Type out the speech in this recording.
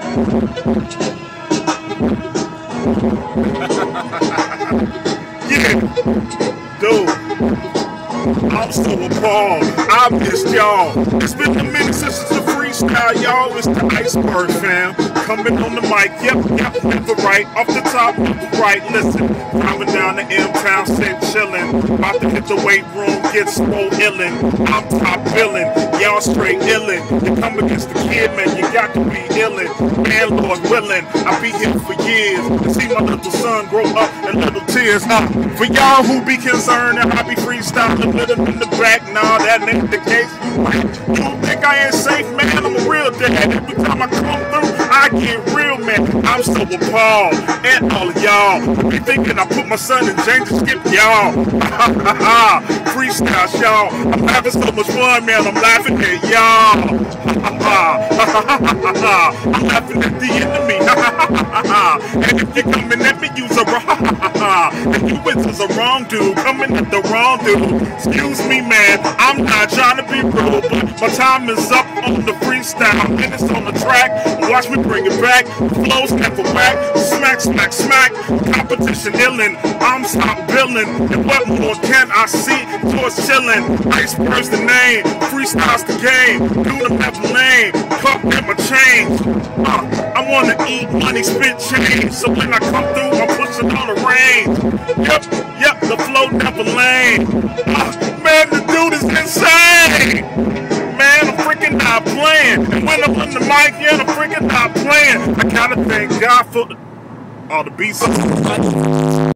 Yeah, dude, I'm so appalled. I missed y'all. It's been a minute since it's the freestyle, y'all. It's the Iceberg fam. Coming on the mic, yep, never right. Off the top, never right. Listen, driving down the M-Town, sit chillin'. About to hit the weight room, get swole illin'. I'm top billin', y'all straight illin'. You come against the kid, man, you got to be illin'. Man, Lord willing, I'll be here for years to see my little son grow up and little tears. For y'all who be concerned that I be freestyling with him in the back, nah, that ain't the case. You think I ain't safe, man? I'm a real dad. Every time I come through, I get real, man. I'm so appalled. And all of y'all be thinking I put my son in danger, skip y'all. Freestyles, y'all. I'm having so much fun, man. I'm laughing at y'all. I'm laughing at the enemy. And if you're coming at me, use a if you witches a wrong dude, coming at the wrong dude. Excuse me, man. I'm not trying to be rude, but my time is up on the freestyle. Minutes on the track. Watch me bring it back. Flows never whack. Smack, smack, smack. Competition illin'. I'm stop billin'. And what more can I see? Towards chillin'. Iceberg's the name. Freestyle's the game. Do the never lane. Cup in my change. I wanna eat money, spit change. So when I come through, I'm pushing on the range. Yep, the flow never lame. Man, the dude is insane. Man, I'm freaking not playing. And when I'm on the mic, yeah, I'm freaking not playing. I gotta thank God for all the beats.